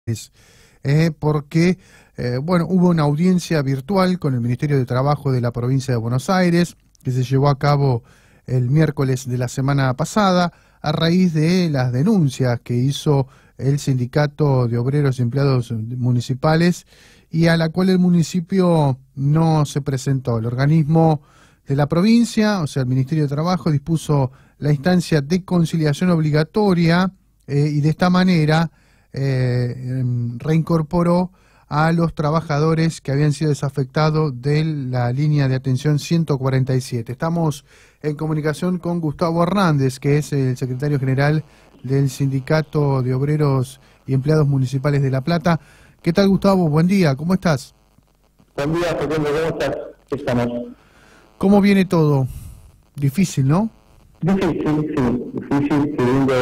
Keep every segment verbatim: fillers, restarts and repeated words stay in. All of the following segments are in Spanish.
Eh, porque eh, bueno, hubo una audiencia virtual con el Ministerio de Trabajo de la provincia de Buenos Aires que se llevó a cabo el miércoles de la semana pasada a raíz de las denuncias que hizo el Sindicato de Obreros y Empleados Municipales y a la cual el municipio no se presentó. El organismo de la provincia, o sea, el Ministerio de Trabajo, dispuso la instancia de conciliación obligatoria eh, y de esta manera Eh, reincorporó a los trabajadores que habían sido desafectados de la línea de atención ciento cuarenta y siete. Estamos en comunicación con Gustavo Hernández, que es el secretario general del Sindicato de Obreros y Empleados Municipales de La Plata. ¿Qué tal, Gustavo? Buen día, ¿cómo estás? Buen día, Fernando, ¿cómo estás? ¿Estamos? ¿Cómo viene todo? Difícil, ¿no? Difícil, sí, difícil, queriendo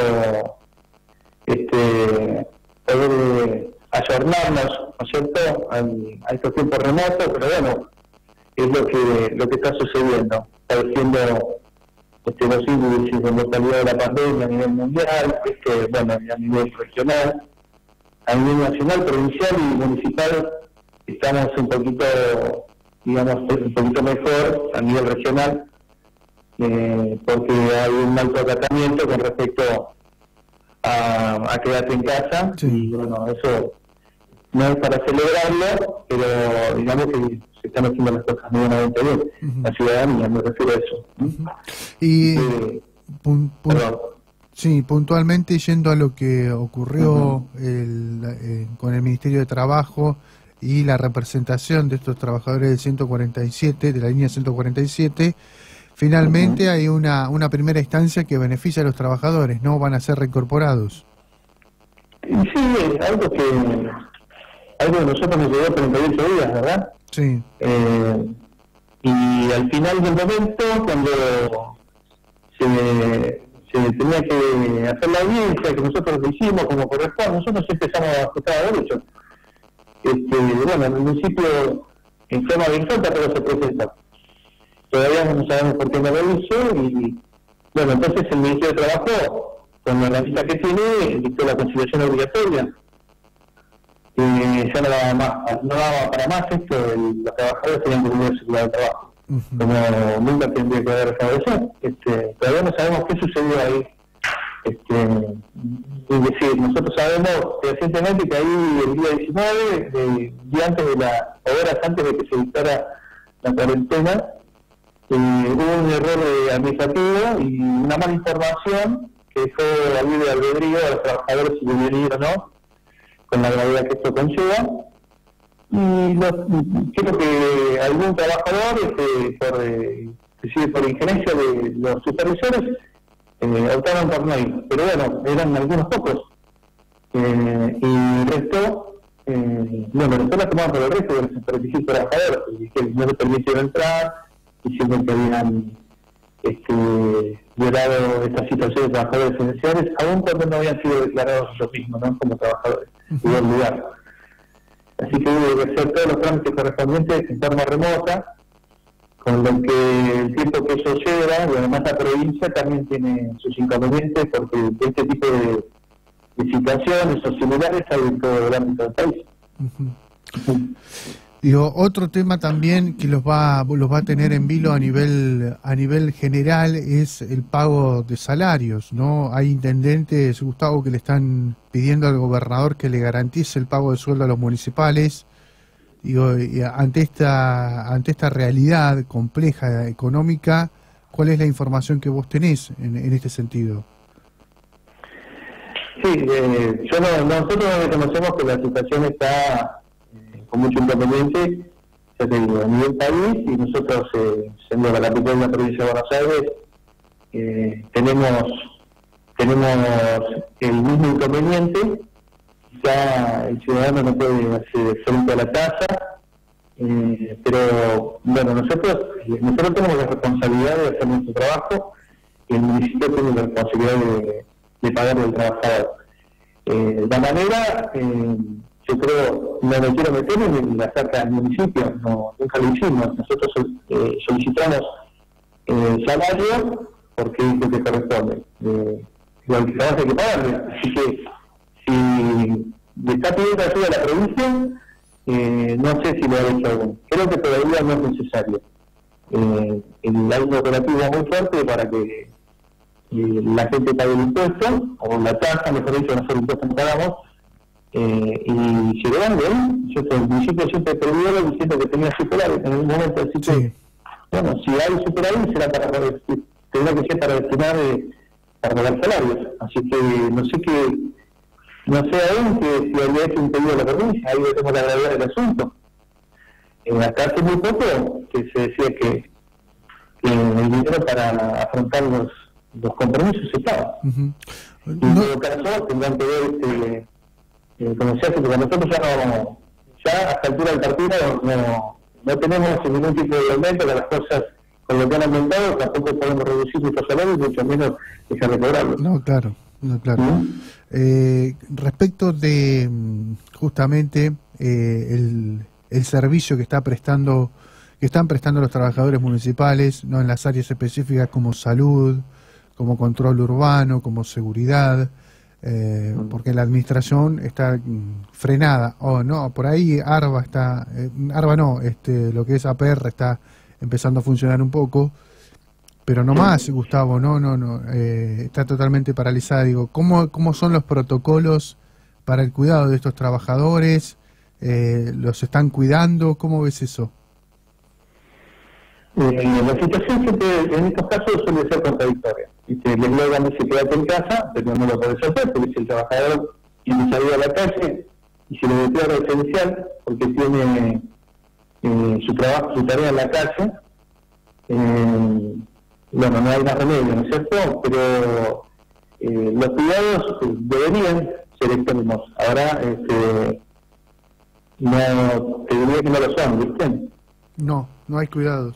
este, poder ayornarnos, ¿no es cierto?, a, a estos tiempos remotos, pero bueno, es lo que lo que está sucediendo, padeciendo este, los índices de mortalidad de la pandemia a nivel mundial, este, bueno, a nivel regional, a nivel nacional, provincial y municipal, estamos un poquito, digamos, un poquito mejor a nivel regional, eh, porque hay un alto acatamiento con respecto a, a quedarte en casa, sí. Y bueno, eso no es para celebrarlo, pero digamos que se están haciendo las cosas medianamente bien, uh-huh. La ciudadanía, me refiero a eso. Uh-huh. Y eh, pun, pun, sí, puntualmente yendo a lo que ocurrió uh-huh. el, eh, con el Ministerio de Trabajo y la representación de estos trabajadores del ciento cuarenta y siete, de la línea ciento cuarenta y siete, finalmente uh-huh. hay una, una primera instancia que beneficia a los trabajadores, ¿no? Van a ser reincorporados. Sí, algo que algo que nosotros nos llevó treinta y ocho días, ¿verdad? Sí. Eh, y al final del momento, cuando se, se tenía que hacer la audiencia, que nosotros lo hicimos como corresponde, nosotros empezamos a ajustar a derecho. Este, bueno, en el municipio, en forma virtual, pero se presentó. Todavía no sabemos por qué no lo hizo y bueno, entonces el Ministerio de Trabajo, con la lista que tiene, dictó la conciliación obligatoria. Eh, ya no daba más, no daba para más esto, el, los trabajadores tenían que volver a circular de trabajo. Uh-huh. Como nunca tendría que haber dejado eso, este, todavía no sabemos qué sucedió ahí. Este, es decir, nosotros sabemos recientemente que ahí el día diecinueve, de, día antes de la, horas antes de que se dictara la cuarentena, Eh, hubo un error eh, administrativo y una mala información que fue la libre albedrío de los trabajadores si debían ir o no, con la gravedad que esto conlleva. Y los, creo que algún trabajador, este, por, eh, por injerencia de los supervisores, eh, optaron por no ir. Pero bueno, eran algunos pocos. Eh, y el resto, eh, bueno, nosotros la tomamos por el resto de los setenta y cinco trabajadores, que no les permitieron entrar, diciendo que habían este, violado esta situación de trabajadores esenciales, aún cuando no habían sido declarados ellos mismos, ¿no?, como trabajadores, en buen lugar. Así que hubo que hacer todos los trámites correspondientes en forma remota, con lo que el tiempo que eso lleva, y además la provincia también tiene sus inconvenientes, porque este tipo de, de situaciones o similares hay en todo el ámbito del país. Uh-huh. Uh-huh. Digo, otro tema también que los va los va a tener en vilo a nivel a nivel general es el pago de salarios, ¿no? Hay intendentes, Gustavo, que le están pidiendo al gobernador que le garantice el pago de sueldo a los municipales. Digo, y ante esta ante esta realidad compleja económica, ¿cuál es la información que vos tenés en, en este sentido? Sí, eh, yo no, nosotros reconocemos que la situación está con mucho inconveniente, ya te digo, a nivel país, y nosotros, eh, siendo la capital de la provincia de Buenos Aires, eh, tenemos tenemos el mismo inconveniente. Ya el ciudadano no puede hacer frente a la tasa, eh, pero bueno, nosotros nosotros tenemos la responsabilidad de hacer nuestro trabajo y el municipio tiene la responsabilidad de, de pagarle al trabajador. Eh, de la manera, eh, yo creo, no me quiero meter en la carta del municipio, no, nunca lo hicimos. Nosotros eh, solicitamos eh, salario porque es lo que corresponde. Eh, igual que trabajo hay que pagarle. Así que si le está pidiendo ayuda a la provincia, eh, no sé si lo ha hecho aún. Creo que todavía no es necesario. Eh, el, hay un operativo muy fuerte para que eh, la gente pague el impuesto, o la tasa, mejor dicho, nosotros el impuesto no pagamos, eh, y llegarán de ahí. Yo el municipio siempre perdió diciendo que tenía superávit en un momento, así que, sí. Bueno, si hay superávit será para, tendrá que ser para destinar eh, para pagar salarios, así que no sé qué, no sé aún que si había hecho un pedido a la provincia, ahí tenemos la gravedad del asunto. Eh, acá hace muy poco que se decía que, que el dinero para afrontar los, los compromisos estaba. Uh-huh. Y en no. todo caso tendrán que ver, este, eh, como se hace, porque nosotros ya no, ya a esta altura del partido no, no tenemos ningún tipo de aumento, que las cosas con lo que han aumentado tampoco podemos reducir nuestros salarios, mucho menos dejar de cobrarlos. No, claro, no, claro. ¿Mm? Eh, respecto de justamente eh, el, el servicio que está prestando, que están prestando los trabajadores municipales, no en las áreas específicas como salud, como control urbano, como seguridad, eh, mm. porque la administración está mm, frenada, o oh, no, por ahí ARBA está, eh, ARBA no, este, lo que es A P R está empezando a funcionar un poco, pero no más, Gustavo, no, no, no, eh, está totalmente paralizada. Digo, ¿cómo, cómo son los protocolos para el cuidado de estos trabajadores? Eh, ¿Los están cuidando? ¿Cómo ves eso? Eh, la situación siempre, en estos casos, suele ser contradictoria. Dice, el eslogan dice quédate en casa, pero no lo podés hacer, porque si el trabajador tiene salida a la calle y se le declara esencial porque tiene eh, su trabajo, su tarea en la calle, eh, bueno, no hay más remedio, ¿no es cierto? Pero eh, los cuidados deberían ser extremos. Ahora, este, no, te diría que no lo son, ¿viste? No, no hay cuidados.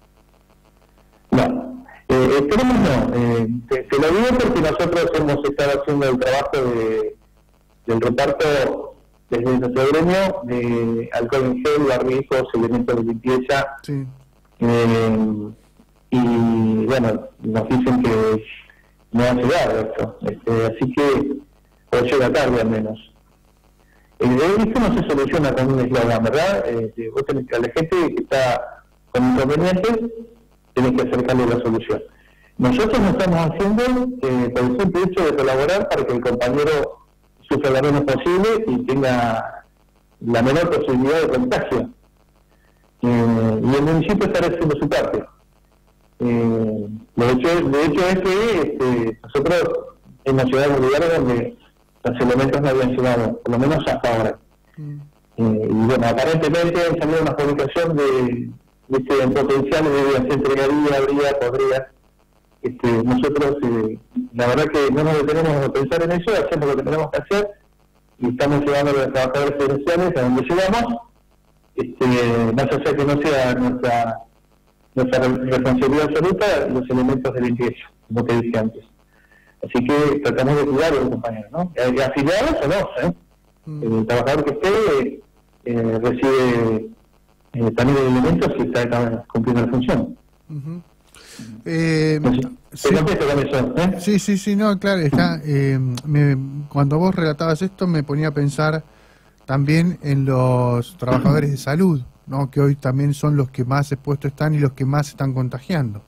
No, eh, extremos no. Eh, te, te lo digo porque nosotros hemos estado haciendo el trabajo de, del reparto desde nuestro gremio de alcohol en gel, barbijos, elementos de limpieza. Sí. Eh, y bueno, nos dicen que no ha llegado esto, este, así que o llega tarde al menos. Eh, esto no se soluciona con un eslogan, ¿verdad? Eh, vos tenés que, a la gente que está con inconvenientes, tenés que acercarle la solución. Nosotros lo estamos haciendo eh, por el simple hecho de colaborar para que el compañero sufra lo menos posible y tenga la menor posibilidad de contagio. Eh, y el municipio estará haciendo su parte. Eh, de, hecho, de hecho es que este, nosotros hemos llegado a lugares donde los elementos no habían llegado, por lo menos hasta ahora. Mm. Eh, y bueno, aparentemente han salido una publicación de, de que en potencial de se entregaría, habría, podría. Este, nosotros, eh, la verdad que no nos detenemos a pensar en eso, hacemos lo que tenemos que hacer y estamos llevando a los trabajadores esenciales a donde llegamos, este, más allá que no sea nuestra nuestra responsabilidad absoluta, los elementos de limpieza, como te dije antes. Así que tratamos de cuidar a los compañeros, ¿no? Afiliados o no, ¿eh? Mm. El trabajador que esté eh, recibe eh, también elementos y está cumpliendo la función. Uh-huh. Eh, sí, con eso, ¿eh? sí, sí, sí, no, claro, está, eh, me, cuando vos relatabas esto me ponía a pensar también en los trabajadores de salud, ¿no? Que hoy también son los que más expuestos están y los que más están contagiando.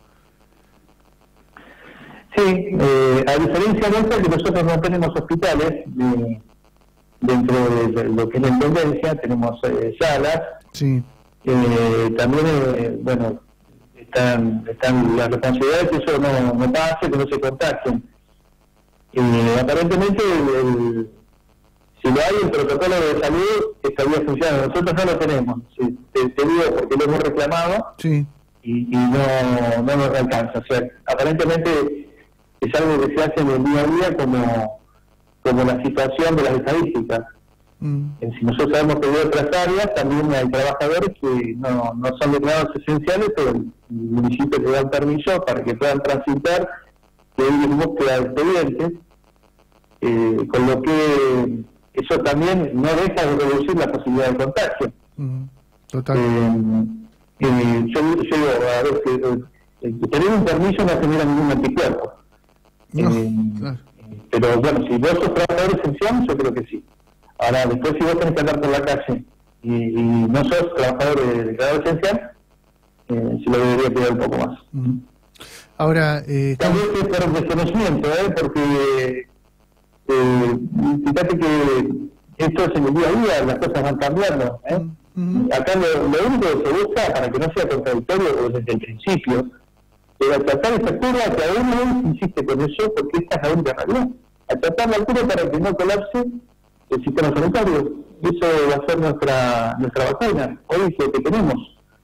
Sí, eh, a diferencia nuestra que nosotros no tenemos hospitales eh, dentro de lo que es la intendencia, tenemos eh, salas, sí. eh, también, eh, bueno, están, están las responsabilidades que eso no, no pase, que no se contagien. Eh, aparentemente el, el si lo hay, el protocolo de salud estaría funcionando. Nosotros no lo tenemos. Sí, te, te digo porque lo hemos reclamado, sí. y, y no, no nos alcanza. O sea, aparentemente es algo que se hace en el día a día como, como la situación de las estadísticas. Mm. Si nosotros sabemos que hay otras áreas, también hay trabajadores que no, no son declarados esenciales, pero el municipio te da el permiso para que puedan transitar, que hay en búsqueda de expedientes, eh, con lo que eso también no deja de reducir la posibilidad de contagio. Mm, total. Eh, eh, yo, yo digo, a ver, que, eh, que tener un permiso no genera ningún anticuerpo. No, eh, claro. Pero bueno, si vos sos trabajador esencial, yo creo que sí. Ahora, después si vos tenés que andar por la calle y, y no sos trabajador de declarado esencial, eh, se lo debería cuidar un poco más. Uh-huh. Ahora, eh, también es por desconocimiento, ¿eh? porque eh, fíjate que esto es en el día a día, las cosas van cambiando. ¿eh? Uh-huh. Acá lo, lo único que se busca, para que no sea contradictorio desde el principio, es achatar esa curva, que aún no insiste con eso, porque esta es la única realidad. Achatar la curva para que no colapse el sistema sanitario. Eso va a ser nuestra nuestra vacuna. Hoy es lo que tenemos.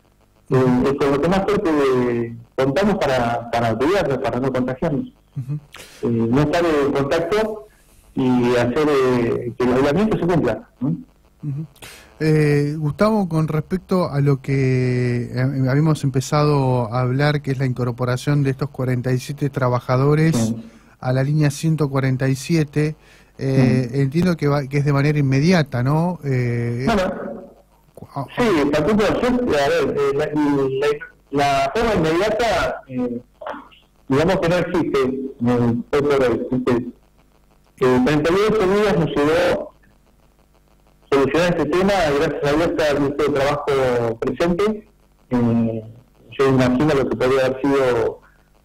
Eh, es con lo que más fuerte eh, contamos para, para cuidarnos, para no contagiarnos. Uh-huh. eh, no estar en contacto y hacer eh, que el aislamiento se cumpla. ¿no? Uh-huh. eh, Gustavo, con respecto a lo que eh, habíamos empezado a hablar, que es la incorporación de estos cuarenta y siete trabajadores uh-huh. a la línea ciento cuarenta y siete, eh, uh-huh. entiendo que, va, que es de manera inmediata, ¿no? Eh, bueno, sí, Facundo, yo, a ver, eh, la, la, la forma inmediata, eh, digamos que no existe, eh, existe. Eh, treinta y ocho días nos llevó solucionar este tema, gracias a Dios está el Ministerio de Trabajo presente. Eh, yo imagino lo que podría haber sido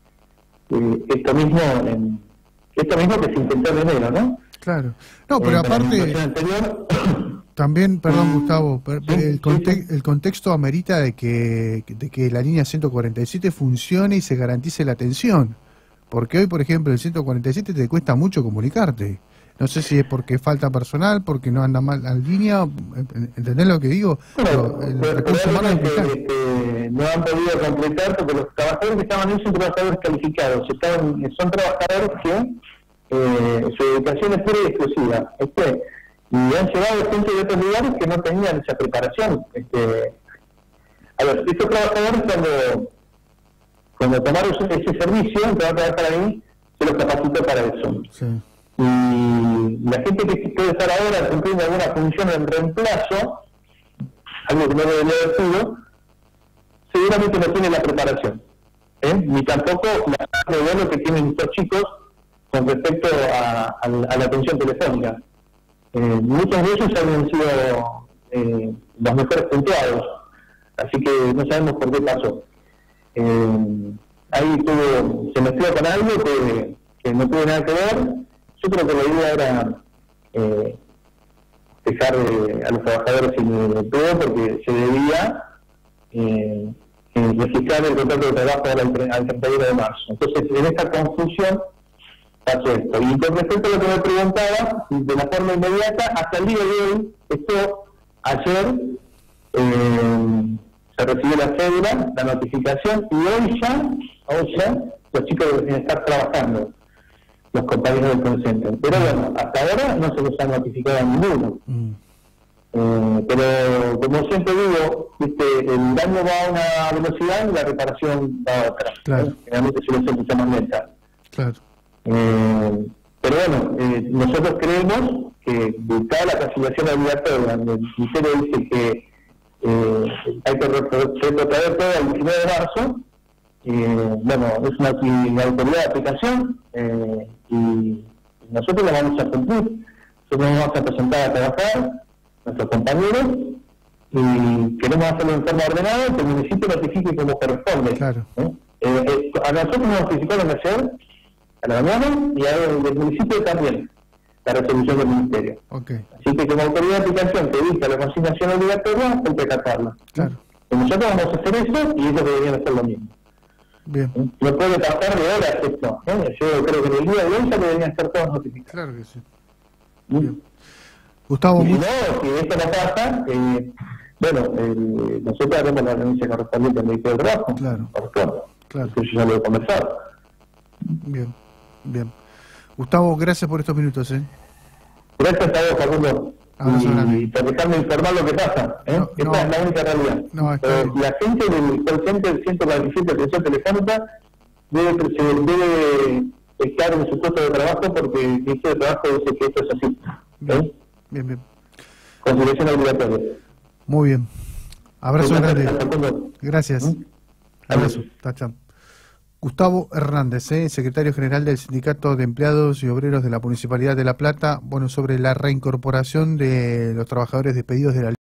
eh, esto mismo, en, esto mismo que se intentó en enero, ¿no? Claro. No, pero eh, aparte... Anterior, también, perdón Gustavo, el, conte el contexto amerita de que, de que la línea ciento cuarenta y siete funcione y se garantice la atención. Porque hoy, por ejemplo, el ciento cuarenta y siete te cuesta mucho comunicarte. No sé si es porque falta personal, porque no anda mal la línea, ¿entendés lo que digo? Bueno, el recurso humano es que, que no han podido completar porque los trabajadores que estaban ahí son trabajadores calificados, estaban, son trabajadores que eh, su educación es pura y exclusiva. Este, y han llevado gente de otros lugares que no tenían esa preparación. Este, a ver, estos trabajadores cuando, cuando tomaron ese servicio, que van a trabajar ahí, se los capacitó para eso. Sí. Y la gente que puede estar ahora cumpliendo alguna función en reemplazo, algo que no debería haber sido, seguramente no tiene la preparación, ¿eh? ni tampoco la de lo que tienen estos chicos con respecto a, a, a la atención telefónica. Eh, muchos de ellos habían sido eh, los mejores puntuados, así que no sabemos por qué pasó. Eh, ahí tuvo, se mezcló con algo que, que no tuvo nada que ver. Yo creo que la idea era eh, dejar eh, a los trabajadores sin empleo porque se debía eh, eh, registrar el contrato de trabajo al, al treinta y uno de marzo. Entonces, en esta confusión pasó esto. Y con respecto a lo que me preguntaba, de la forma inmediata, hasta el día de hoy, esto ayer eh, se recibió la cédula, la notificación, y hoy ya, hoy ya los chicos deben estar trabajando, los compañeros del call center. Pero bueno, hasta ahora no se les ha notificado a ninguno. Mm. Eh, pero como siempre digo, ¿viste? El daño va a una velocidad y la reparación va a otra. Claro. ¿eh? Generalmente suele ser mucho más lenta. Claro. Eh, pero bueno, eh, nosotros creemos que buscar la conciliación obligatoria, donde el Ministerio dice que eh, hay que retrotraer todo el diecinueve de marzo, eh, bueno, es una, una autoridad de aplicación eh, y nosotros la vamos a cumplir. Nosotros nos vamos a presentar a trabajar, nuestros compañeros, y queremos hacerlo en forma ordenada, que el municipio notifique como corresponde. Claro. ¿eh? Eh, eh, a nosotros nos notificaron ayer a la mañana y al del municipio también la resolución del ministerio. Okay. Así que como autoridad de aplicación que dicta la consignación obligatoria, hay que acatarla. Claro. Y nosotros vamos a hacer eso y ellos deberían hacer lo mismo. Bien. ¿Eh? No puede pasar de horas esto. ¿eh? Yo creo que en el día de hoy ya deberían estar todos notificados. Claro que sí. ¿Mm? Bien. Gustavo, y si no, si esto no pasa, eh, bueno, eh, nosotros haremos la denuncia correspondiente al Ministerio de Trabajo. Claro. Por favor. Claro. Eso yo ya lo he conversado. Bien. Bien. Gustavo, gracias por estos minutos. ¿eh? Gracias a vos, Facundo. Y, y por dejarme informar lo que pasa. ¿eh? No, Esta no, es la única realidad. No, Pero la gente del call center ciento cuarenta y siete atención telefónica debe, debe estar en su puesto de trabajo porque el Ministerio de Trabajo dice que esto es así. ¿eh? Bien, bien. Conciliación obligatoria. Muy bien. Abrazo grande. Gracias. ¿Mm? Abrazo. Chao, chao. Gustavo Hernández, ¿eh? secretario general del Sindicato de Empleados y Obreros de la Municipalidad de La Plata, bueno, sobre la reincorporación de los trabajadores despedidos de la